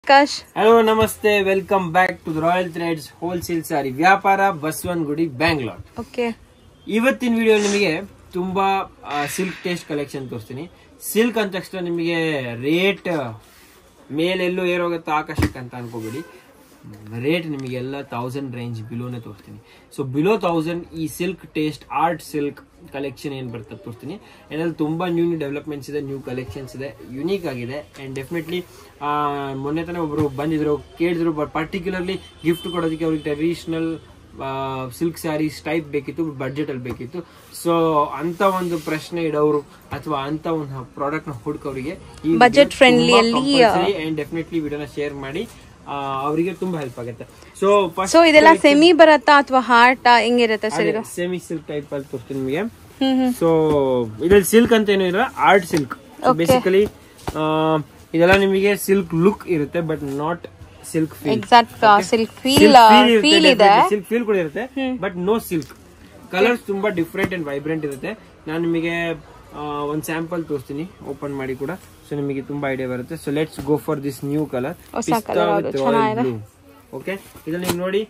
Kash. Hello, namaste. Welcome back to the Royal Threads Wholesale Saree ವ್ಯಾಪಾರ Basavanagudi Bangalore. Okay. ಇವತ್ತಿನ video ನಿಮಗೆ ತುಂಬಾ silk taste collection ತೋರಿಸ್ತೀನಿ. Silk ಅಂದ ತಕ್ಷಣ ನಿಮಗೆ ರೇಟ್ ಮೇಲೆಲ್ಲೂ ಏರೋಗುತ್ತೆ ಆಕಾಶಕ್ಕೆ ಅಂತ ಅನ್ಕೋಬೇಡಿ. ರೇಟ್ ನಿಮಗೆಲ್ಲ 1000 ರೇಂಜ್ ಬಿಲೋನೇ ತೋರಿಸ್ತೀನಿ. ಸೊ ಬಿಲೋ 1000 ಈ silk taste art silk collection ಏನ್ ಬರ್ತದೆ ತೋರಿಸ್ತೀನಿ. ಏನಲ್ಲಿ ತುಂಬಾ ನ್ಯೂ ಡೆವಲಪ್ಮೆಂಟ್ಸ್ ಇದೆ, ನ್ಯೂ ಕಲೆಕ್ಷನ್ಸ್ ಇದೆ, ಯುನೀಕ್ ಆಗಿದೆ. ಅಂಡ್ ಡೆಫಿನೆಟ್ಲಿ ಮೊನ್ನೆ ತಾನೇ ಒಬ್ರು ಬಂದಿದ್ರು, ಕೇಳಿದ್ರು, ಪರ್ಟಿಕ್ಯುಲರ್ಲಿ ಗಿಫ್ಟ್ ಕೊಡೋದಕ್ಕೆ ಅವ್ರಿಗೆ ಟ್ರೆಡಿಷನಲ್ ಸಿಲ್ಕ್ ಸ್ಯಾರೀಸ್ ಟೈಪ್ ಬೇಕಿತ್ತು, ಬಡ್ಜೆಟ್ ಅಲ್ಲಿ ಬೇಕಿತ್ತು. ಸೊ ಅಂತ ಒಂದು ಪ್ರಶ್ನೆ ಇಡೋರು ಅಥವಾ ಅಂತ ಒಂದು ಪ್ರಾಡಕ್ಟ್ ನ ಹುಡುಕವರಿಗೆ ಬಜೆಟ್ ಫ್ರೆಂಡ್ಲಿ ಅಲ್ಲಿ ಅಂಡ್ ಡೆಫಿನೆಟ್ಲಿ ವಿಡಿಯೋನ ಶೇರ್ ಮಾಡಿ, ಅವರಿಗೆ ತುಂಬಾ ಹೆಲ್ಪ್ ಆಗುತ್ತೆ. ಸೊ ಇದೆಲ್ಲ ಸೆಮಿ ಬರತ್ತಾ ಅಥವಾ ಹಾರ್ಟ್ ಹೆಂಗಿರುತ್ತೆ ಸರ್? ಇದು ಸೆಮಿ ಸಿಲ್ಕ್ ಟೈಪ್ ಅಲ್ಲಿ ತೋರಿಸ್ತೀನಿ ನಿಮಗೆ. ಸೊ ಇದ್ರಲ್ಲಿ ಸಿಲ್ಕ್ ಅಂತ ಏನೂ ಇಲ್ಲ, ಆರ್ಟ್ ಸಿಲ್ಕ್. ಬೇಸಿಕಲಿ ಇದೆಲ್ಲ ನಿಮಗೆ ಸಿಲ್ಕ್ ಲುಕ್ ಇರುತ್ತೆ, but not silk feel. Exact silk feel ಇದೆ, ಸಿಲ್ಕ್ ಫೀಲ್ ಕೂಡ ಇರುತ್ತೆ, ಬಟ್ ನೋ ಸಿಲ್ಕ್. ಕಲರ್ಸ್ ತುಂಬಾ ಡಿಫ್ರೆಂಟ್ ಅಂಡ್ ವೈಬ್ರೆಂಟ್ ಇರುತ್ತೆ. ನಾನು ನಿಮಗೆ ಒಂದು ಸ್ಯಾಂಪಲ್ ತೋರಿಸ್ತೀನಿ ಓಪನ್ ಮಾಡಿ ಕೂಡ, ಸೊ ನಿಮಗೆ ತುಂಬಾ ಐಡಿಯಾ ಬರುತ್ತೆ. So let's go for this new colour pista with royal blue. Okay, ಇದನ್ನ ನೀವು ನೋಡಿ,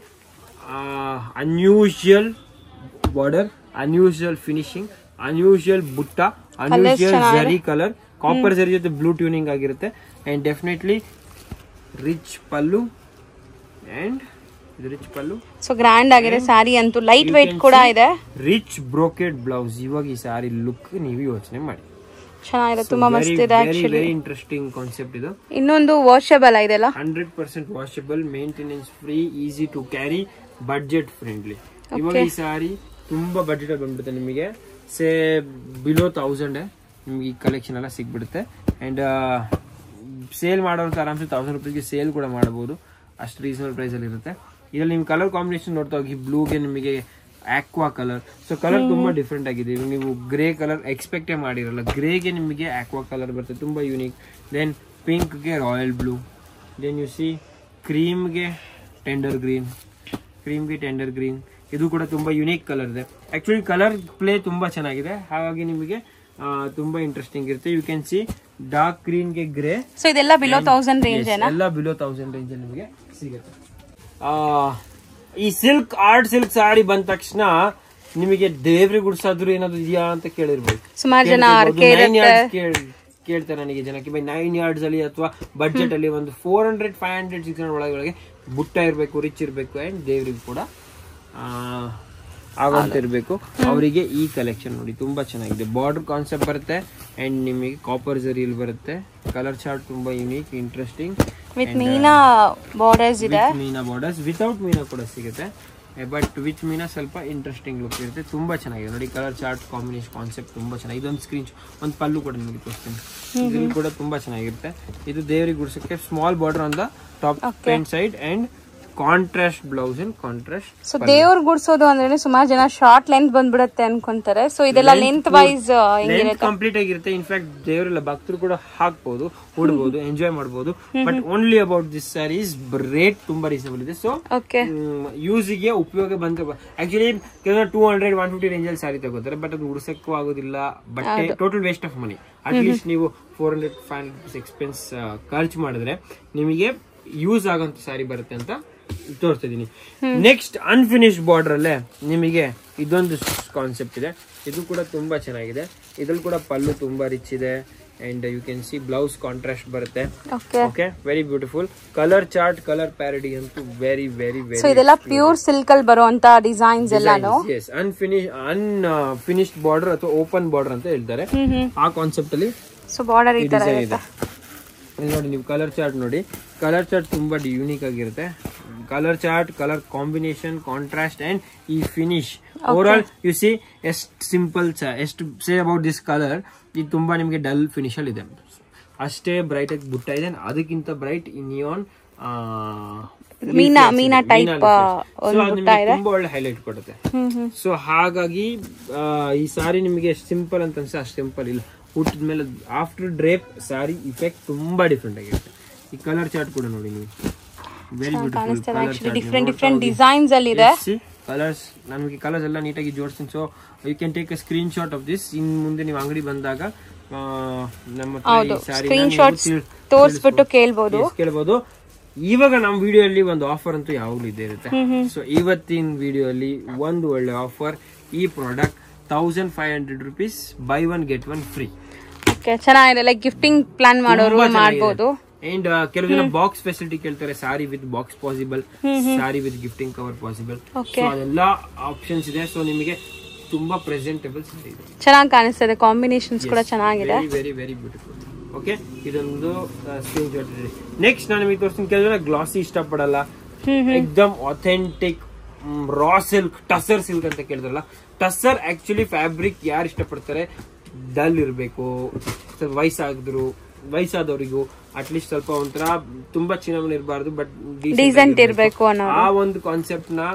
unusual border, unusual finishing, unusual butta, unusual zari colour, copper zari ಜೊತೆ ಬ್ಲೂ ಟ್ಯೂನಿಂಗ್ ಆಗಿರುತ್ತೆ. And definitely rich pallu and rich pallu. So grand ಆಗಿದೆ ಸ್ಯಾರಿ, ಅಂತೂ ಲೈಟ್ weight ಕೂಡ ಇದೆ. Rich brocade blouse. ಇವಾಗ ಈ ಸ್ಯಾರಿ ಲುಕ್ ನೀವು ಯೋಚನೆ ಮಾಡಿ, ಚೆನ್ನಾಗಿದೆ, ತುಂಬಾ ಮಸ್ತ್ ಇದೆ. ಆಕ್ಚುಲಿ ವೆರಿ ಇಂಟ್ರೆಸ್ಟಿಂಗ್ ಕಾನ್ಸೆಪ್ಟ್ ಇದು. ಇನ್ನೊಂದು ವಾಷಬಲ್ ಇದೆಲ್ಲ, 100% washable, maintenance free, easy to carry, budget friendly. ಇವಾಗ ಈ ಸ್ಯಾರಿ ತುಂಬಾ ಬಡ್ಜೆಟ್ ಅಲ್ಲಿ ಬಂದ್ಬಿಡುತ್ತೆ ನಿಮಗೆ. ಸೇ ಬಿಲೋ 1000 ನಿಮ್ಗೆ ಈ ಕಲೆಕ್ಷನ್ ಎಲ್ಲ ಸಿಗ್ಬಿಡುತ್ತೆ. ಅಂಡ್ ಸೇಲ್ ಮಾಡೋರು ಆರಾಮ್ಸೆ 1000 ರೂಪಾಯಿಗೆ ಸೇಲ್ ಕೂಡ ಮಾಡಬಹುದು, ಅಷ್ಟು ರೀಸನಬಲ್ ಪ್ರೈಸ್ ಅಲ್ಲಿ ಇರುತ್ತೆ. ಇದರಲ್ಲಿ ನಿಮ್ ಕಲರ್ ಕಾಂಬಿನೇಷನ್ ನೋಡ್ತಾ ಹೋಗಿ, ಬ್ಲೂಗೆ ನಿಮಗೆ ಆಕ್ವಾ ಕಲರ್. ಸೊ ಕಲರ್ ತುಂಬಾ ಡಿಫ್ರೆಂಟ್ ಆಗಿದೆ. ನೀವು ಗ್ರೇ ಕಲರ್ ಎಕ್ಸ್ಪೆಕ್ಟೇ ಮಾಡಿರಲ್ಲ, ಗ್ರೇಗೆ ನಿಮಗೆ ಆಕ್ವಾ ಕಲರ್ ಬರುತ್ತೆ, ತುಂಬಾ ಯೂನಿಕ್. ದೆನ್ ಪಿಂಕ್ಗೆ royal blue, then you see ಕ್ರೀಮ್ಗೆ ಟೆಂಡರ್ ಗ್ರೀನ್, ಇದು ಕೂಡ ತುಂಬಾ ಯುನೀಕ್ ಕಲರ್ ಇದೆ. ಆಕ್ಚುಲಿ ಕಲರ್ ಪ್ಲೇ ತುಂಬಾ ಚೆನ್ನಾಗಿದೆ, ಹಾಗಾಗಿ ನಿಮಗೆ ತುಂಬಾ ಇಂಟ್ರೆಸ್ಟಿಂಗ್ ಇರುತ್ತೆ. You can see dark green ಗೆ ಗ್ರೇ. ಸೊ ಇದೆಲ್ಲ ಬಿಲೋ 1000 ರೇಂಜ್ ಏನಾ? ಎಲ್ಲ ಬಿಲೋ 1000 ರೇಂಜ್ ಅಲ್ಲಿ ನಿಮಗೆ ಸಿಗುತ್ತೆ. ಈ ಸಿಲ್ಕ್ ಆರ್ಟ್ ಸಿಲ್ಕ್ ಸಾರಿ ಬಂದ ತಕ್ಷಣ ನಿಮಗೆ ದೇವ್ರಿಗೆ ಗುಡ್ಸಾದ್ರು ಏನಾದ್ರು ಇದೆಯಾ ಅಂತ ಕೇಳಿರ್ಬೋದು. ಸುಮಾರು ಜನ ಕೇಳ್ತಾರೆ ನನಗೆ ಜನಕ್ಕೆ, ಬೈ 9 yards ಅಲ್ಲಿ ಅಥವಾ ಬಡ್ಜೆಟ್ ಅಲ್ಲಿ ಒಂದು 400, 500, 600 ಒಳಗೆ ಬುಟ್ಟ ಇರಬೇಕು, ರಿಚ್ ಇರಬೇಕು, ಅಂಡ್ ದೇವ್ರಿಗೆ ಕೂಡ ಆಗಂತ ಇರಬೇಕು. ಅವರಿಗೆ ಈ ಕಲೆಕ್ಷನ್ ನೋಡಿ ತುಂಬಾ ಚೆನ್ನಾಗಿದೆ. ಬಾರ್ಡರ್ ಕಾನ್ಸೆಪ್ಟ್ ಬರುತ್ತೆ ಅಂಡ್ ನಿಮಗೆ ಕಾಪರ್ ಜರಿಯಲ್ಲಿ ಬರುತ್ತೆ. ಕಲರ್ ಚಾರ್ಟ್ ತುಂಬಾ unique, interesting. With meena borders ಇದೆ, ಮೀನಾ ಬಾರ್ಡರ್ಸ್, ವಿತೌಟ್ ಮೀನಾ ಕೂಡ ಸಿಗುತ್ತೆ, ಬಟ್ ವಿತ್ ಮೀನಾ ಸ್ವಲ್ಪ ಇಂಟ್ರೆಸ್ಟಿಂಗ್ ಲುಕ್ ಇರುತ್ತೆ. ತುಂಬಾ ಚೆನ್ನಾಗಿದೆ ನೋಡಿ, ಕಲರ್ ಚಾರ್ಟ್ ಕಾಂಬಿನೇಷನ್ ಕಾನ್ಸೆಪ್ಟ್ ತುಂಬಾ ಚೆನ್ನಾಗಿದೆ. ಇದೊಂದು ಸ್ಕ್ರೀನ್ ಒಂದು ಪಲ್ಲು ಕೂಡ ನಿಮಗೆ ತೋರಿಸ್ತೀನಿ, ಇದ್ರಲ್ಲಿ ಕೂಡ ತುಂಬಾ ಚೆನ್ನಾಗಿರುತ್ತೆ. ಇದು ದೇವರಿಗೆ ಗುಡ್ಸಕ್ಕೆ small border on the top pant side and contrast blouse and contrast. So ದೇವ್ರ ಗುಡ್ಸೋದು ಅಂದ್ರೆ ಸುಮಾರು ಜನ ಶಾರ್ಟ್ ಲೆಂತ್ ಬಂದ್ಬಿಡುತ್ತೆ ಅನ್ಕೊಂತಾರೆ. ಸೊ ಇದೆಲ್ಲ ಲೆಂತ್ ವೈಸ್ ಕಂಪ್ಲೀಟ್ ಆಗಿರುತ್ತೆ. ಇನ್ಫ್ಯಾಕ್ಟ್ ದೇವರೆಲ್ಲ ಭಕ್ತರು ಕೂಡ ಹಾಕ್ಬಹುದು, ಉಡ್ಬಹುದು, ಎಂಜಾಯ್ ಮಾಡಬಹುದು. But only about this saris rate ತುಂಬಾ ರೀಸನಬಲ್ ಇದೆ. ಸೊ ಯೂಸಿಗೆ ಉಪಯೋಗ ಬಂದ. ಆಕ್ಚುಲಿ ಕೆಲವು 200, 150 ರೇಂಜ್ ಅಲ್ಲಿ ಸ್ಯಾರಿ ತಗೋತಾರೆ, ಬಟ್ ಅದು ಉಡ್ಸಕ್ಕೂ ಆಗೋದಿಲ್ಲ, ಬಟ್ಟೆ total waste of money. At least ನೀವು 400, 500 ಎಕ್ಸ್ಪೆನ್ಸ್ ಖರ್ಚು ಮಾಡಿದ್ರೆ ನಿಮಗೆ ಯೂಸ್ ಆಗೋಂತ ಸ್ಯಾರಿ ಬರುತ್ತೆ ಅಂತ ತೋರಿಸ್ತಿದ್ದೀನಿ. ನೆಕ್ಸ್ಟ್ ಅನ್ಫಿನಿಶ್ಡ್ ಬಾರ್ಡರ್ ಅಲ್ಲೇ ನಿಮಗೆ ಇದೊಂದು ಕಾನ್ಸೆಪ್ಟ್ ಇದೆ, ಇದು ಕೂಡ ತುಂಬಾ ಚೆನ್ನಾಗಿದೆ. ಇದ್ರಲ್ಲಿ ಕೂಡ ಪಲ್ಲು ತುಂಬಾ ರಿಚ್ ಇದೆ and you can see blouse contrast ಬರುತ್ತೆ. Okay, very beautiful. Colour chart, colour parade ಅಂತೂ ವೆರಿ ವೆರಿ ವೆರಿ. ಸೊ ಇದೆಲ್ಲ ಪ್ಯೂರ್ ಸಿಲ್ಕ್ ಅಲ್ಲಿ ಬರುವಂತ ಡಿಸೈನ್ಸ್ ಎಲ್ಲಾನು. ಎಸ್, ಅನ್ಫಿನಿಶ್ಡ್ ಬಾರ್ಡರ್ ಅಥವಾ ಓಪನ್ ಬಾರ್ಡರ್ ಅಂತ ಹೇಳ್ತಾರೆ ಆ ಕಾನ್ಸೆಪ್ಟ್ ಅಲ್ಲಿ. ಸೊ ಬಾರ್ಡರ್ ಈ ತರ ಇದೆ ನೋಡಿ, ನೀವು ಕಲರ್ ಚಾರ್ಟ್ ನೋಡಿ, ಕಲರ್ ಚಾರ್ಟ್ ತುಂಬಾ ಯುನೀಕ್ ಆಗಿರುತ್ತೆ. Colour chart, colour combination, contrast and ಈ finish. Over all you see ಎಷ್ಟು ಸಿಂಪಲ್, ಎಷ್ಟು ಸೇ ಅಬೌಟ್ ದಿಸ್ ಕಲರ್. ಇದು ತುಂಬಾ ನಿಮಗೆ ಡಲ್ ಫಿನಿಶ್ ಅಲ್ಲಿ ಇದೆ, ಅಷ್ಟೇ ಬ್ರೈಟ್ ಆಗಿ ಬುಟ್ಟ ಇದೆ, ಅದಕ್ಕಿಂತ ಬ್ರೈಟ್ ನಿಯಾನ್ ಮೀನಾ ಟೈಪ್ ತುಂಬಾ ಒಳ್ಳೆ ಹೈಲೈಟ್ ಕೊಡುತ್ತೆ. ಸೊ ಹಾಗಾಗಿ ಈ ಸಾರಿ ನಿಮಗೆ ಎಷ್ಟು ಸಿಂಪಲ್ ಅಂತ ಅನ್ಸುತ್ತೆ, ಅಷ್ಟು ಸಿಂಪಲ್ ಇಲ್ಲ. ಹುಟ್ಟಿದ ಮೇಲೆ ಆಫ್ಟರ್ ಡ್ರೇಪ್ ಸಾರಿ ಇಫೆಕ್ಟ್ ತುಂಬಾ ಡಿಫ್ರೆಂಟ್ ಆಗಿರುತ್ತೆ. ಈ ಕಲರ್ ಚಾರ್ಟ್ ಕೂಡ ನೋಡಿ ನೀವು, ವೆರಿ ಬ್ಯೂಟಿಫುಲ್. ಡಿಫ್ರೆಂಟ್ ಡಿಸೈನ್ಸ್ ಅಲ್ಲಿ ಇದೆ. ಕಲರ್ಸ್ ನಮಗೆ ಕಲರ್ಸ್ ಎಲ್ಲ ನೀಟಾಗಿ ಜೋಡಿಸ್ತೀನಿ. So you can take a screen shot of this. In ಮುಂದೆ ನೀವು ಅಂಗಡಿ ಬಂದಾಗ ನಮ್ಮ ಸ್ಕ್ರೀನ್ ಶಾಟ್ಸ್ ತೋರಿಸ್ಬಿಟ್ಟು ಕೇಳಬಹುದು. ಇವಾಗ ನಮ್ಮ ವಿಡಿಯೋ ಅಲ್ಲಿ ಒಂದು ಆಫರ್ ಅಂತೂ ಯಾವಾಗಲೂ ಇದ್ದೇ ಇರುತ್ತೆ. ಸೊ ಇವತ್ತಿನ ವಿಡಿಯೋ ಅಲ್ಲಿ ಒಂದು ಒಳ್ಳೆ ಆಫರ್, ಈ product 1500 rupees, buy one get one free. Okay, ಚೆನ್ನಾಗಿದೆ. ಲೈಕ್ ಗಿಫ್ಟಿಂಗ್ ಪ್ಲಾನ್ ಮಾಡೋರು ಮಾಡಬಹುದು. ಅಂಡ್ ಕೆಲವು ಜನ ಬಾಕ್ಸ್ ಫೆಸಿಲಿಟಿ ಕೇಳ್ತಾರೆ, sari with box possible, sari with gifting cover possible. So ಅದೆಲ್ಲ ಆಪ್ಷನ್ಸ್ ಇದೆ. ಸೊ ನಿಮಗೆ ತುಂಬಾ ಪ್ರೆಸೆಂಟೇಬಲ್ ಸಾರಿ ಇದೆ, ಚೆನ್ನಾಗಿ ಕಾಣಿಸ್ತದೆ. ಕಾಂಬಿನೇಷನ್ಸ್ ಕೂಡ ಚೆನ್ನಾಗಿದೆ, ವೆರಿ ವೆರಿ ಬ್ಯೂಟಿಫುಲ್. ಓಕೆ, ಇದೊಂದು ಸ್ಕ್ರೀನ್ ಶಾಟ್ ಇದೆ. ನೆಕ್ಸ್ಟ್ ನಾನು ನಿಮಗೆ ತೋರಿಸ್ತೀನಿ. ಕೆಲವು ಗ್ಲಾಸಿ ಇಷ್ಟಪಡಲ್ಲ, ಎಕ್ದಮ್ authentic raw silk, tussar silk ಅಂತ ಕೇಳಿದ್ರಲ್ಲ, ಟಸರ್ ಆಕ್ಚುಲಿ ಫ್ಯಾಬ್ರಿಕ್ ಯಾರು ಇಷ್ಟಪಡ್ತಾರೆ, ಡಲ್ ಇರಬೇಕು, ವಯಸ್ಸಾದವರಿಗೂ ಅಟ್ಲೀಸ್ಟ್ ಸ್ವಲ್ಪ ಒಂಥರ ತುಂಬಾ ಚಿನ್ನಮನ ಇರಬಾರ್ದು, ಬಟ್ ಡೀಸೆಂಟ್ ಇರಬೇಕು ಅನ್ನೋ ಆ ಒಂದು ಕಾನ್ಸೆಪ್ಟ್ ನ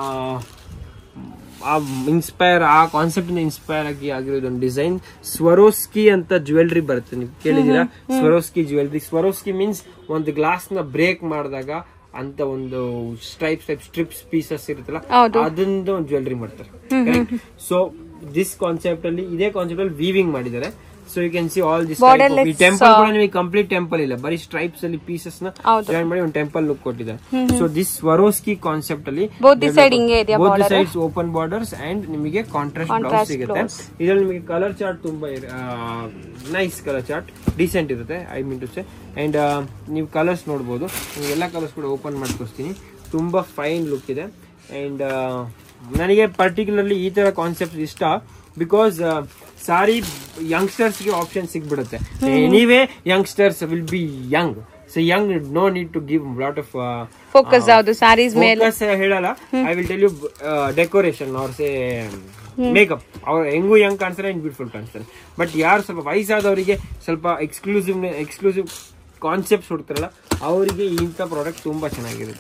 ಆ ಕಾನ್ಸೆಪ್ಟ್ ಇನ್ಸ್ಪೈರ್ ಆಗಿರೋದು ಒಂದು ಡಿಸೈನ್. ಸ್ವರೋಸ್ಕಿ ಅಂತ ಜ್ಯುವೆಲ್ರಿ ಬರುತ್ತೆ, ನೀವು ಕೇಳಿದೀರಾ? Swarovski jewellery. ಸ್ವರೋಸ್ಕಿ ಮೀನ್ಸ್ ಒಂದು ಗ್ಲಾಸ್ ನ ಬ್ರೇಕ್ ಮಾಡಿದಾಗ ಅಂತ ಒಂದು ಸ್ಟ್ರಿಪ್ಸ್ ಪೀಸಸ್ ಇರುತ್ತಲ್ಲ, ಅದರಿಂದ ಒಂದು ಜ್ಯುವೆಲ್ರಿ ಮಾಡ್ತಾರೆ. ಸೊ ದಿಸ್ ಕಾನ್ಸೆಪ್ಟ್ ಅಲ್ಲಿ, ಇದೇ ಕಾನ್ಸೆಪ್ಟ್ ಅಲ್ಲಿ ವೀವಿಂಗ್ ಮಾಡಿದ್ದಾರೆ. So you can see all this temple ಕೂಡ ನಿಮಗೆ ಕಂಪ್ಲೀಟ್ ಟೆಂಪಲ್ ಇಲ್ಲ, ಬರೀ ಸ್ಟ್ರೈಪ್ಸ್ ಅಲ್ಲಿ ಪೀಸಸ್ ನ ಜಾಯಿನ್ ಮಾಡಿ ಒಂದು ಟೆಂಪಲ್ ಲುಕ್ ಕೊಟ್ಟಿದ್ದಾರೆ. ಸೊ ದಿಸ್ ಸ್ವರೋಸ್ಕಿ ಕಾನ್ಸೆಪ್ಟ್ ಅಲ್ಲಿ both sides open borders and ನಿಮಗೆ ಕಾಂಟ್ರಾಸ್ಟ್ ಬ್ಲೌಸ್ ಸಿಗುತ್ತೆ. ಇದರಲ್ಲಿ ನಿಮಗೆ ಕಲರ್ ಚಾರ್ಟ್ ತುಂಬಾ ನೈಸ್ ಕಲರ್ ಚಾರ್ಟ್, ಡೀಸೆಂಟ್ ಇರುತ್ತೆ, I mean to say. And ನೀವು ಕಲರ್ಸ್ ನೋಡಬಹುದು, ಎಲ್ಲ ಕಲರ್ಸ್ ಕೂಡ ಓಪನ್ ಮಾಡಿ ತೋರಿಸ್ತೀನಿ. ತುಂಬಾ ಫೈನ್ ಲುಕ್ ಇದೆ. ಅಂಡ್ ನನಗೆ ಪರ್ಟಿಕ್ಯುಲರ್ಲಿ ಈ ತರ ಕಾನ್ಸೆಪ್ಟ್ ಇಷ್ಟ, ಬಿಕಾಸ್ ಸಾರಿ ಯಂಗ್ಸ್ಟರ್ಸ್ ಗೆ ಆಪ್ಷನ್ ಸಿಗ್ಬಿಡುತ್ತೆ. Anyway youngsters will be young, so young no need to give lot of focus. ಯಾವುದು ಸಾರೀಸ್ ಮೇಲೆ ಹೇಳಲ್ಲ, I will tell you decoration or say makeup. ಅವ್ರು ಹೆಂಗೂ ಯಂಗ್ ಕಾಣಿಸ್ತಾರೆ ಅಂಡ್ ಬ್ಯೂಟಿಫುಲ್ ಕಾಣಿಸ್ತಾರೆ. ಬಟ್ ಯಾರು ಸ್ವಲ್ಪ ವಯಸ್ಸಾದವರಿಗೆ ಸ್ವಲ್ಪ ಎಕ್ಸ್ಕ್ಲೂಸಿವ್ ಕಾನ್ಸೆಪ್ಟ್ಸ್ ಹುಡ್ತಾರಲ್ಲ, ಅವರಿಗೆ ಇಂಥ ಪ್ರಾಡಕ್ಟ್ ತುಂಬಾ ಚೆನ್ನಾಗಿರುತ್ತೆ.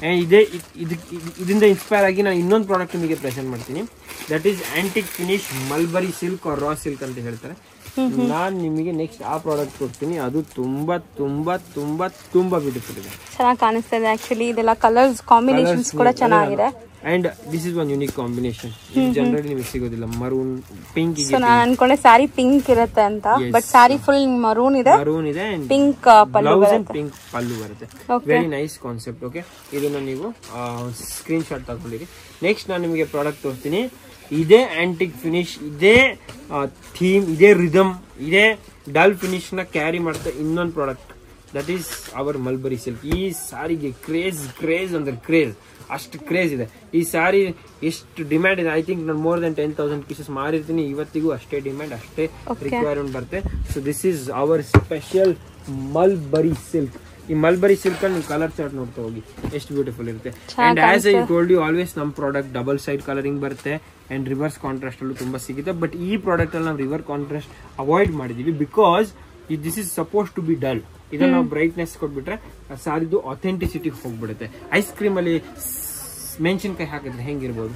ಇದರಿಂದ ಇನ್ಸ್ಪೈರ್ ಆಗಿ ನಾನು ಇನ್ನೊಂದು ಪ್ರಾಡಕ್ಟ್ ನಿಮಗೆ ಪ್ರೆಸೆಂಟ್ ಮಾಡ್ತೀನಿ. That is antique finish mulberry silk or raw silk ಅಂತ ಹೇಳ್ತಾರೆ. ನಾನು ನಿಮಗೆ ನೆಕ್ಸ್ಟ್ ಆ ಪ್ರಾಡಕ್ಟ್ ಕೊಡ್ತೀನಿ. ಅದು ತುಂಬಾ ತುಂಬಾ ತುಂಬಾ ತುಂಬಾ ಬ್ಯೂಟಿಫುಲ್ ಇದೆ, ಚೆನ್ನಾಗಿ ಕಾಣಿಸ್ತಿದೆ. ಆಕ್ಚುಲಿ ಇದೆಲ್ಲ ಕಲರ್ಸ್ ಕಾಂಬಿನೇಷನ್ಸ್ ಕೂಡ ಚೆನ್ನಾಗಿದೆ. And this is one unique combination, generally ನಿಮಗೆ ಸಿಗೋದಿಲ್ಲ. Maroon pink. ನಾನು ಅನ್ಕೊಂಡೆ ಸಾರಿ ಪಿಂಕ್ ಇರುತ್ತೆ ಅಂತ, ಬಟ್ ಸಾರಿ ಫುಲ್ ಮರೂನ್ ಇದೆ, pink blouse and pink pallu ಬರುತ್ತೆ. Very nice concept. ಓಕೆ, ಇದನ್ನ ನೀವು ಸ್ಕ್ರೀನ್ ಶಾಟ್ ತಗೊಂಡಿರಿ. ನೆಕ್ಸ್ಟ್ ನಾನು ನಿಮಗೆ ಪ್ರಾಡಕ್ಟ್ ತೋರಿಸ್ತೀನಿ. ಇದೇ ಆಂಟಿಕ್ ಫಿನಿಶ್, ಇದೇ ಥೀಮ್, ಇದೇ ರಿದಮ್, ಇದೇ ಡಲ್ ಫಿನಿಶ್ ನ ಕ್ಯಾರಿ ಮಾಡ್ತಾ ಇನ್ನೊಂದು product, that is our mulberry silk. ಈ ಸಾರಿಗೆ ಕ್ರೇಜ್ ಅಂದ್ರೆ ಕ್ರೇಜ್, ಅಷ್ಟು ಕ್ರೇಜ್ ಇದೆ ಈ ಸಾರಿ. ಎಷ್ಟು ಡಿಮ್ಯಾಂಡ್ ಇದೆ, ಐ ಥಿಂಕ್ ನಾನು ಮೋರ್ ದನ್ 10,000 ಪೀಸಸ್ ಮಾರಿರ್ತೀನಿ. ಇವತ್ತಿಗೂ ಅಷ್ಟೇ ಡಿಮ್ಯಾಂಡ್, ಅಷ್ಟೇ ರಿಕ್ವೈರ್ಮೆಂಟ್ ಬರುತ್ತೆ. So this is our special mulberry silk. ಈ ಮಲ್ಬರಿ ಸಿಲ್ಕ್ ಅಲ್ಲಿ ನೀವು ಕಲರ್ ಚಾರ್ಟ್ ನೋಡ್ತಾ ಹೋಗಿ, ಎಷ್ಟು ಬ್ಯೂಟಿಫುಲ್ ಇರುತ್ತೆ. And as I told you always, ನಮ್ಮ ಪ್ರಾಡಕ್ಟ್ ಡಬಲ್ ಸೈಡ್ ಕಲರಿಂಗ್ ಬರುತ್ತೆ ಅಂಡ್ ರಿವರ್ಸ್ ಕಾಂಟ್ರಾಸ್ಟ್ ಅಲ್ಲೂ ತುಂಬಾ ಸಿಗುತ್ತೆ. ಬಟ್ ಈ ಪ್ರಾಡಕ್ಟ್ ಅಲ್ಲಿ ನಾವು ರಿವರ್ಸ್ ಕಾಂಟ್ರಾಸ್ಟ್ ಅವಾಯ್ಡ್ ಮಾಡಿದೀವಿ, because this is suppose to B dull. ಇದನ್ನ ನಾವು ಬ್ರೈಟ್ನೆಸ್ ಕೊಟ್ಬಿಟ್ರೆ ಸಾರಿದು ಅಥೆಂಟಿಸಿಟಿ ಹೋಗ್ಬಿಡುತ್ತೆ. ಐಸ್ ಕ್ರೀಮ್ ಅಲ್ಲಿ ಮೆಣಸಿನಕಾಯಿ ಹಾಕಿದ್ರೆ ಹೆಂಗಿರ್ಬೋದು,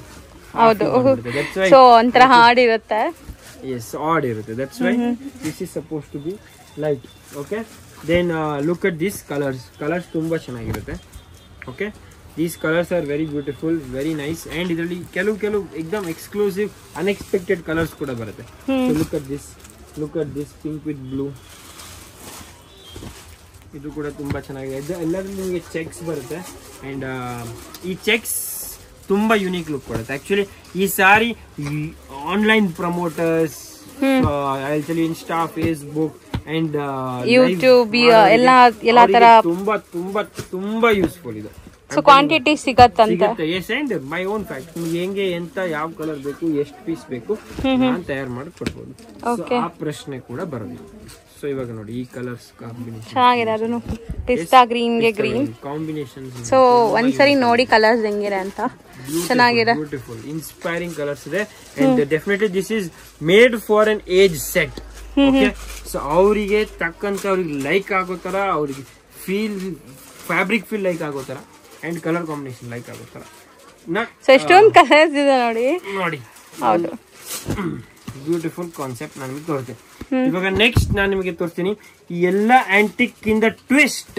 ಒಂಥರ ಹಾರ್ಡ್ ಇರುತ್ತೆ. ಎಸ್, ಆಡ್ ಇರುತ್ತೆ. That's why this is suppose to be light. Okay, then look at this colours ತುಂಬಾ ಚೆನ್ನಾಗಿರುತ್ತೆ. Okay, these colours are very beautiful, very nice. And ಇದರಲ್ಲಿ ಕೆಲವು ಎಕ್ದಮ್ ಎಕ್ಸ್ಕ್ಲೂಸಿವ್ ಅನ್ಎಕ್ಸ್ಪೆಕ್ಟೆಡ್ ಕಲರ್ಸ್ ಕೂಡ ಬರುತ್ತೆ. Look at this pink with blue. ಇದು ಕೂಡ ತುಂಬಾ ಚೆನ್ನಾಗಿದೆ. ಎಲ್ಲರಲ್ಲಿ ನಿಮಗೆ ಚೆಕ್ಸ್ ಬರುತ್ತೆ. ಅಂಡ್ ಈ ಚೆಕ್ಸ್ ತುಂಬಾ ಯುನೀಕ್ ಲುಕ್ ಕೊಡುತ್ತೆ. ಆಕ್ಚುಲಿ ಈ sari online promoters, Insta, Facebook and YouTube ಎಲ್ಲ ತರ ತುಂಬಾ ತುಂಬಾ ತುಂಬಾ ಯೂಸ್ಫುಲ್ ಇದೆ. ಸೊ ಕ್ವಾಂಟಿಟಿ ಸಿಗತ್ತೆ. Yes, and my own fact, ನಿಮ್ಗೆ ಹೆಂಗೆ ಎಂತ ಯಾವ ಕಲರ್ ಬೇಕು, ಎಷ್ಟು ಪೀಸ್ ಬೇಕು, ನಾನು ತಯಾರು ಮಾಡಿ ಕೊಡ್ಬೋದು. ಆ ಪ್ರಶ್ನೆ ಕೂಡ ಬರೋದಿಲ್ಲ. ಸೊ ಇವಾಗ ನೋಡಿ, ಈ ಕಲರ್ಸ್ ಕಾಂಬಿನೇಷನ್ ಚೆನ್ನಾಗಿದೆ. ಅದನ್ನು ಪಿಸ್ತಾ ಗ್ರೀನ್ ಗೆ ಗ್ರೀನ್ ಕಾಂಬಿನೇಷನ್. ಸೊ ಒಂದ್ಸರಿ ನೋಡಿ ಕಲರ್ಸ್ ಹೆಂಗಿದೆ ಅಂತ. ಚೆನ್ನಾಗಿದೆ, ಬ್ಯೂಟಿಫುಲ್ ಇನ್ಸ್ಪೈರಿಂಗ್ ಕಲರ್ಸ್ ಇದೆ. And definitely this is made for an age set. Okay, so ಅವರಿಗೆ ತಕ್ಕಂತ, ಅವ್ರಿಗೆ ಲೈಕ್ ಆಗೋ ತರ, ಅವ್ರಿಗೆ ಫ್ಯಾಬ್ರಿಕ್ ಫೀಲ್ ಲೈಕ್ ಆಗೋ ತರ, ಅಂಡ್ ಕಲರ್ ಕಾಂಬಿನೇಷನ್ ಲೈಕ್ ಆಗೋ ತರ. ಎಷ್ಟೊಂದು ಕಲರ್ಸ್ ಇದೆ ನೋಡಿ. ಹೌದು, ಬ್ಯೂಟಿಫುಲ್ ಕಾನ್ಸೆಪ್ಟ್ ನಾನು ನಿಮಗೆ ತೋರಿಸ್ತೀನಿ. ಇವಾಗ ನೆಕ್ಸ್ಟ್ ನಾನು ನಿಮಗೆ ತೋರಿಸ್ತೀನಿ ಈ ಎಲ್ಲ ಆಂಟಿಕ್ ಇನ್ ದ ಟ್ವಿಸ್ಟ್,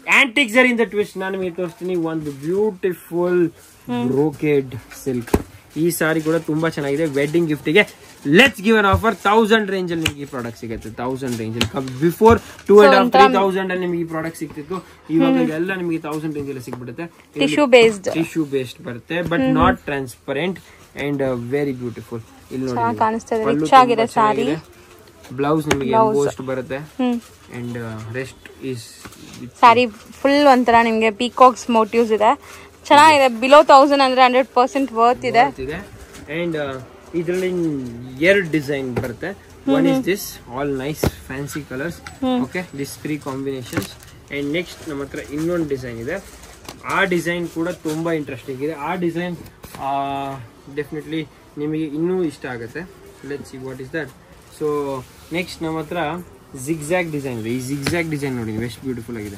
ನಾನು ನಿಮಗೆ ತೋರಿಸ್ತೀನಿ ಒಂದು ಬ್ಯೂಟಿಫುಲ್ ಬ್ರೋಕೆಡ್ ಸಿಲ್ಕ್. ಈ ಸಾರಿ ಕೂಡ ತುಂಬಾ ಚೆನ್ನಾಗಿದೆ ವೆಡ್ಡಿಂಗ್ ಗಿಫ್ಟಿಗೆ. Let's give an offer 1000 range ಅಲ್ಲಿ ನಿಮಗೆ ಈ ಪ್ರಾಡಕ್ಟ್ ಸಿಗುತ್ತೆ. 1000 ರೇಂಜ್ ಅಲ್ಲಿ ಬಿಫೋರ್ 2,500-3,000 ಅಲ್ಲಿ ನಿಮಗೆ ಈ ಪ್ರಾಡಕ್ಟ್ ಸಿಗ್ತಿತ್ತು. ಇವಾಗ ಎಲ್ಲ ನಿಮಗೆ 1000 ರೇಂಜ್ ಅಲ್ಲಿ ಸಿಗ್ಬಿಡುತ್ತೆ. ಟಿಶ್ಯೂ ಬೇಸ್ಡ್ ಬರುತ್ತೆ but not transparent and very beautiful. ಇಲ್ಲಿ ನೋಡಿ ಬ್ಲೌಸ್ ನಿಮಗೆ ಎಂಬೋಸ್ಡ್ ಬರುತ್ತೆ and rest is sari full ಒಂಥರ ನಿಮಗೆ ಪೀಕಾಕ್ಸ್ ಮೋಟಿವ್ಸ್ ಇದೆ. ಚೆನ್ನಾಗಿದೆ. ಬಿಲೋ 1000 ಅಂದ್ರೆ 100% ವರ್ತ್ ಇದೆ. ಅಂಡ್ ಇದರಲ್ಲಿ 2 ಡಿಸೈನ್ ಬರುತ್ತೆ. One is this all nice fancy colours. Okay, this 3 combinations. And next ನಮ್ಮ ಹತ್ರ ಇನ್ನೊಂದು ಡಿಸೈನ್ ಇದೆ. ಆ ಡಿಸೈನ್ ಕೂಡ ತುಂಬಾ ಇಂಟ್ರೆಸ್ಟಿಂಗ್ ಇದೆ. ಆ ಡಿಸೈನ್ ಡೆಫಿನೆಟ್ಲಿ ನಿಮಗೆ ಇನ್ನೂ ಇಷ್ಟ ಆಗುತ್ತೆ. Let's see what is that. So next ನಮ್ಮ ಹತ್ರ ಜಿಗ್ಜಾಗ್ ಡಿಸೈನ್ ಇದೆ. ಈ ಜಿಗ್ಜಾಗ್ ಡಿಸೈನ್ ನೋಡಿ ಎಷ್ಟು ಬ್ಯೂಟಿಫುಲ್ ಆಗಿದೆ.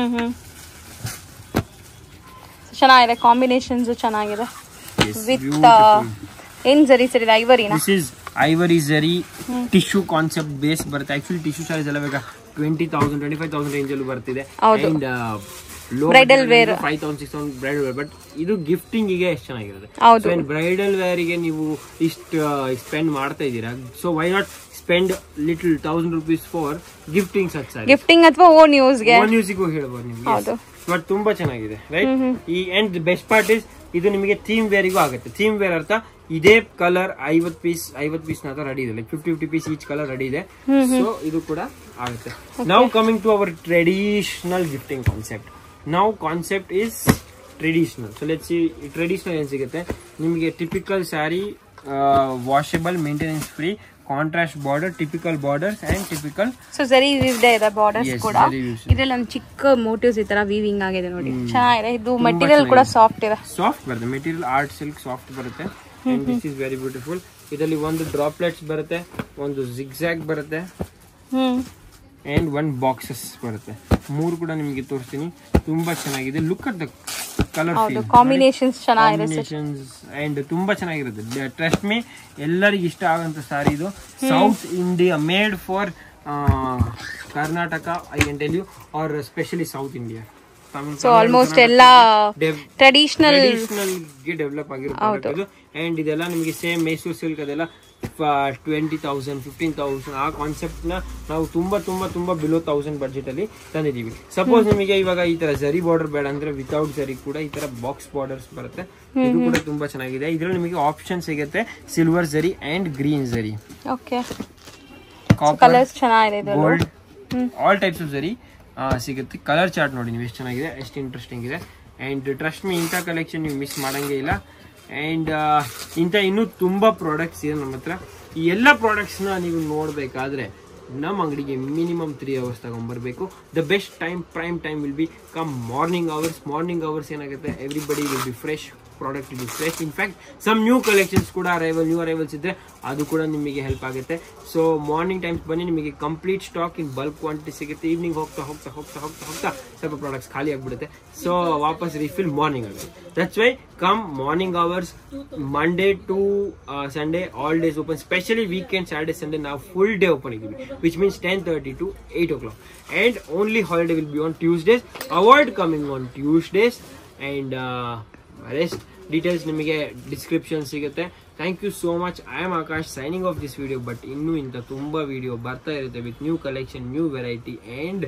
ಚೆನ್ನಾಗಿದೆ. ಕಾಂಬಿನೇಷನ್ಸ್ ಚೆನ್ನಾಗಿದೆ. ವಿತ್ ಏನ್ ಜರಿ ಸರ್ ಇದೆ? ಐವರಿನಾ? This is ivory zari tissue concept base ಬರುತ್ತೆ. ಆಕ್ಚುಲಿ ಟಿಶ್ಯೂ ಸಾರೀಸ್ ಎಲ್ಲ ಬೇಕಾ 20,000-25,000 ರೇಂಜ್ ಅಲ್ಲಿ ಬರ್ತಿದೆ. And bridal wear 5,000-6,000 bridal wear. But ಇದು ಗಿಫ್ಟಿಂಗ್ ಗೆ ಎಷ್ಟು ಚೆನ್ನಾಗಿರುತ್ತೆ. ಬ್ರೈಡಲ್ ವೇರ್ ಗೆ ನೀವು ಇಷ್ಟು ಸ್ಪೆಂಡ್ ಮಾಡ್ತಾ ಇದ್ದೀರಾ, so why not spend little 1,000 rupees for gifting such sari. Gifting ಅಥವಾ ಓನ್ ಯೂಸ್ಗೆ ಹೇಳ್ಬೋದು ನಿಮ್ಗೆ. ಬಟ್ ತುಂಬಾ ಚೆನ್ನಾಗಿದೆ ರೈಟ್. ಈ ಅಂಡ್ ಬೆಸ್ಟ್ ಪಾರ್ಟ್ ಇಸ್ ಇದು ನಿಮಗೆ ಥೀಮ್ ವೇರಿಗೂ ಆಗುತ್ತೆ. ಥೀಮ್ ವೇರ್ ಅರ್ಥ ಇದೇ ಕಲರ್ 50 ಪೀಸ್ ನ ರೆಡಿ ಇದೆ. Like 50 piece each colour ready ಇದೆ. ಸೊ ಇದು ಕೂಡ ಆಗುತ್ತೆ. Now coming to our traditional gifting concept. Now concept is traditional. So let's see traditional ಏನ್ ಸಿಗುತ್ತೆ ನಿಮಗೆ. Typical sari, washable, maintenance free, contrast border, typical borders and typical. So ಸರಿ ಇದೆ borders ಕೂಡ. ಇದರಲ್ಲಿ ಒಂದು ಚಿಕ್ಕ ಮೋಟಿವ್ಸ್ ಈ ತರ ವೀವಿಂಗ್ ಆಗಿದೆ ನೋಡಿ, ಚೆನ್ನಾಗಿದೆ. ಇದು ಮೆಟೀರಿಯಲ್ ಕೂಡ ಸಾಫ್ಟ್ ಇದೆ. ಸಾಫ್ಟ್ ಬರುತ್ತೆ ಮೆಟೀರಿಯಲ್. ಆರ್ಟ್ ಸಿಲ್ಕ್ ಸಾಫ್ಟ್ ಬರುತ್ತೆ. And this is very beautiful. ಇದರಲ್ಲಿ ಒಂದು ಡ್ರಾಪ್ಲೆಟ್ಸ್ ಬರುತ್ತೆ, ಒಂದು ಜಿಗ್ಜಾಗ್ ಬರುತ್ತೆ ಅಂಡ್ 1 ಬಾಕ್ಸಸ್ ಬರುತ್ತೆ. 3 ಕೂಡ ನಿಮಗೆ ತೋರಿಸ್ತೀನಿ. ತುಂಬಾ ಚೆನ್ನಾಗಿದೆ. Look at the colour combinations ಚೆನ್ನಾಗಿದೆ ಅಂಡ್ ತುಂಬಾ ಚೆನ್ನಾಗಿರುತ್ತೆ. ಟ್ರಸ್ಟ್ ಮೀ, ಎಲ್ಲರಿಗೂ ಇಷ್ಟ ಆಗುವಂತ ಸಾರಿ ಇದು. South India, made for Karnataka I can tell you, or specially South India. So almost ಎಲ್ಲ ಟ್ರೆಡಿಷನಲ್ ಗೆ ಡೆವಲಪ್ ಆಗಿರೋ. ಅಂಡ್ ಇದೆಲ್ಲ ನಿಮಗೆ ಸೇಮ್ ಮೈಸೂರು ಸಿಲ್ಕ್ ಅದೆಲ್ಲ 20,000 15,000 ಆ ಕಾನ್ಸೆಪ್ಟ್ ನ ನಾವು ತುಂಬಾ ಬಿಲೋ 1000 ಬಡ್ಜೆಟ್ ಅಲ್ಲಿ ತಂದಿದೀವಿ. ಸಪೋಸ್ ನಿಮಗೆ ಇವಾಗ ಈ ತರ ಜರಿ ಬಾರ್ಡರ್ ಬೇಡ ಅಂದ್ರೆ ವಿತೌಟ್ ಜರಿ ಕೂಡ ಈ ತರ ಬಾಕ್ಸ್ ಬಾರ್ಡರ್ಸ್ ಬರುತ್ತೆ. ಇದು ಕೂಡ ತುಂಬಾ ಚೆನ್ನಾಗಿದೆ. ಇದ್ರಲ್ಲಿ ನಿಮಗೆ ಆಪ್ಷನ್ ಸಿಗುತ್ತೆ silver zari and green zari. Okay, colours ಚೆನ್ನಾಗಿದೆ. Gold, all types of zari ಸಿಗುತ್ತೆ. ಕಲರ್ ಚಾರ್ಟ್ ನೋಡಿ ನೀವು ಎಷ್ಟು ಚೆನ್ನಾಗಿದೆ, ಎಷ್ಟು ಇಂಟ್ರೆಸ್ಟಿಂಗ್ ಇದೆ. ಅಂಡ್ ಟ್ರಸ್ಟ್ ಮೀ, ಇಂಥ ಕಲೆಕ್ಷನ್ ನೀವು ಮಿಸ್ ಮಾಡಂಗೇ ಇಲ್ಲ. ಅಂಡ್ ಇಂಥ ಇನ್ನೂ ತುಂಬಾ ಪ್ರಾಡಕ್ಟ್ಸ್ ಇದೆ ನಮ್ಮ ಹತ್ರ. ಈ ಎಲ್ಲ ಪ್ರಾಡಕ್ಟ್ಸ್ ನ ನೀವು ನೋಡ್ಬೇಕಾದ್ರೆ ನಮ್ಮ ಅಂಗಡಿಗೆ ಮಿನಿಮಮ್ 3 hours ತಗೊಂಡ್ಬರ್ಬೇಕು. The best time, prime time will be come morning hours. Morning hours ಏನಾಗುತ್ತೆ, everybody will be fresh, product will be fresh. In fact some new collections ಕೂಡ ನ್ಯೂ ಅರೈವಲ್ಸ್ ಇದ್ರೆ ಅದು ಕೂಡ ನಿಮಗೆ ಹೆಲ್ಪ್ ಆಗುತ್ತೆ. ಸೊ ಮಾರ್ನಿಂಗ್ ಟೈಮ್ಸ್ ಬನ್ನಿ, ನಿಮಗೆ complete stock in bulk quantity ಸಿಗುತ್ತೆ. ಈವ್ನಿಂಗ್ ಹೋಗ್ತಾ ಸ್ವಲ್ಪ ಪ್ರಾಡಕ್ಟ್ಸ್ ಖಾಲಿ ಆಗ್ಬಿಡುತ್ತೆ. ಸೊ ವಾಪಸ್ ರಿಫಿಲ್ ಮಾರ್ನಿಂಗ್ ಆಗುತ್ತೆ. That's why come morning hours, Monday to Sunday all days open. Specially weekend, Saturday, Sunday ನಾವು ಫುಲ್ ಡೇ ಓಪನ್ ಇದ್ದೀವಿ, which means 10:30 to 8 o'clock. And only holiday will be on Tuesdays. Avoid coming on Tuesdays. And rest details ನಿಮಗೆ description ಸಿಗುತ್ತೆ. Thank you so much. I am Akash signing off this video. But ಇನ್ನೂ ಇಂಥ ತುಂಬಾ video ಬರ್ತಾ ಇರುತ್ತೆ with new collection, new variety and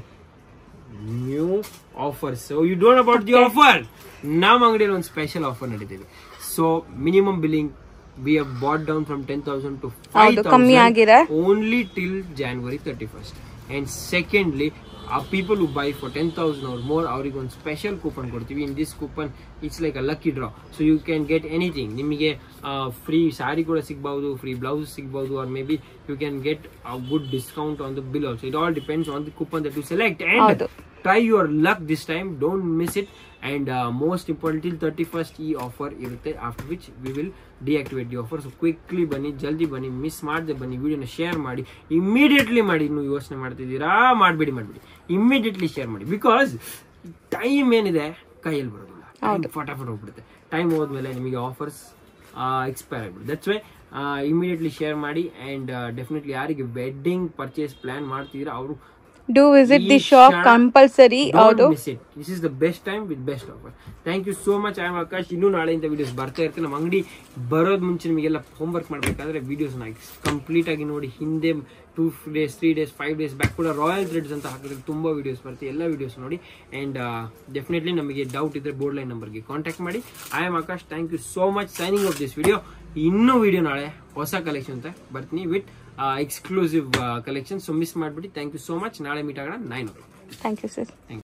new offers. So you don't about the offer. ನಮ್ಮ ಅಂಗಡಿಯಲ್ಲಿ ಒಂದು ಸ್ಪೆಷಲ್ ಆಫರ್ ನಡೀತಿದೆ. So minimum billing we have bought down from 10,000 to 5,000 only till January 31st. And secondly, people who buy for 10,000 or more, ಅವ್ರಿಗೆ ಒಂದು special coupon ಕೊಡ್ತೀವಿ. In this coupon it's like a lucky draw. So you can get anything. ನಿಮಗೆ free sari ಕೂಡ ಸಿಗಬಹುದು, free blouse ಸಿಗಬಹುದು, or may be you can get a good discount on the bill also. It all depends on the coupon that you select. And try your luck this time, don't miss it. And most important, till 31st ಈ offer ಇರುತ್ತೆ, after which we will deactivate the offer. So quickly ಬನ್ನಿ, ಜಲ್ದಿ ಬನ್ನಿ, miss ಮಾಡದೆ ಬನ್ನಿ. ವಿಡಿಯೋನ share ಮಾಡಿ, immediately ಮಾಡಿ. ಇನ್ನು ಯೋಚನೆ ಮಾಡ್ತಿದ್ದೀರಾ, ಮಾಡಬೇಡಿ, ಇಮಿಡಿಯೇಟ್ಲಿ ಶೇರ್ ಮಾಡಿ. ಬಿಕಾಸ್ ಟೈಮ್ ಏನಿದೆ ಕೈಯಲ್ಲಿ ಬರೋದಿಲ್ಲ, ಫಟಾಫಟ್ ಹೋಗ್ಬಿಡುತ್ತೆ. ಟೈಮ್ ಹೋದ್ಮೇಲೆ ನಿಮಗೆ ಆಫರ್ಸ್ ಎಕ್ಸ್ಪೈರ್ ಆಗ್ಬಿಡುತ್ತೆ. ದಟ್ಸ್ ವೈ ಇಮಿಡಿಯೇಟ್ಲಿ ಶೇರ್ ಮಾಡಿ. ಅಂಡ್ ಡೆಫಿನೆಟ್ಲಿ ಯಾರಿಗೆ ವೆಡ್ಡಿಂಗ್ ಪರ್ಚೇಸ್ ಪ್ಲಾನ್ ಮಾಡ್ತಿದ್ದೀರಾ ಅವರು Do visit the shop compulsory. Don't miss it. This is the best time with best offer. Thank you so much. I am Akash. ಇನ್ನೂ ನಾಳೆಯಿಂದ videos ಬರ್ತಾ ಇರ್ತೀನಿ. ನಮ್ಮ ಅಂಗಡಿ ಬರೋದ್ ಮುಂಚೆ ನಿಮಗೆಲ್ಲ ಹೋಮ್ವರ್ಕ್ ಮಾಡ್ಬೇಕಾದ್ರೆ ವಿಡಿಯೋಸ್ ಕಂಪ್ಲೀಟ್ ಆಗಿ ನೋಡಿ. ಹಿಂದೆ 2 days 3 days 5 days ಬ್ಯಾಕ್ ಕೂಡ ರಾಯಲ್ ಥ್ರೆಡ್ಸ್ ಅಂತ ಹಾಕಿದ್ರೆ ತುಂಬಾ ವಿಡಿಯೋಸ್ ಬರುತ್ತೆ. ಎಲ್ಲ ವಿಡಿಯೋಸ್ ನೋಡಿ. ಅಂಡ್ ಡೆಫಿನೆಟ್ಲಿ ನಮಗೆ ಡೌಟ್ ಇದ್ರೆ ಬೋರ್ಡ್ ಲೈನ್ ನಂಬರ್ಗೆ ಕಾಂಟ್ಯಾಕ್ಟ್ ಮಾಡಿ. I am Akash. Thank you so much. Signing off this video. ಇನ್ನೂ ವಿಡಿಯೋ ನಾಳೆ ಹೊಸ ಕಲೆಕ್ಷನ್ ಅಂತ ಬರ್ತೀನಿ with exclusive collection. So miss ಮಾಡ್ಬಿಟ್ಟು. Thank you so much. ನಾಳೆ ಮೀಟ್ ಆಗೋಣ 9 o'clock. Thank you sir.